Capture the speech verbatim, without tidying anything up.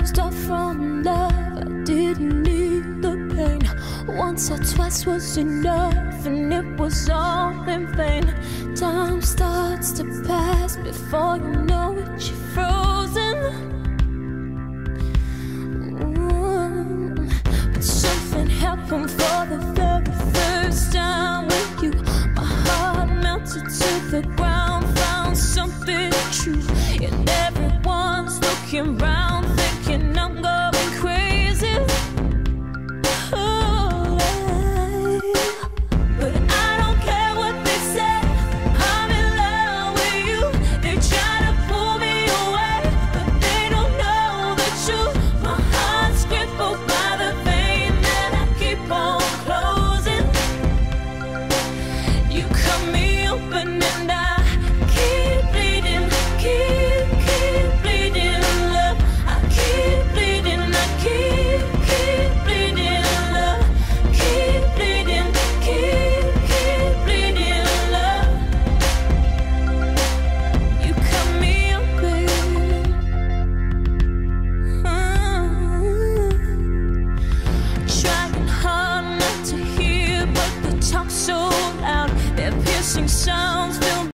closed off from love. I didn't need the pain. Once or twice was enough, and it was all in vain. Time starts to pass before you know it, you're frozen. Ooh. But something happened for the very first time with you. My heart melted to the ground, found something true. And everyone's looking round, thinking I'm going crazy. Oh, but I don't care what they say, I'm in love with you. They try to pull me away, but they don't know the truth. My heart's crippled by the pain that I keep on closing. You cut me open and I keep bleeding, keep, keep bleeding, love. I keep bleeding, I keep, keep bleeding, love. Keep bleeding, keep, keep bleeding, love. You cut me open. Mm. Trying hard not to hear, but the talk's so loud. They're piercing sound.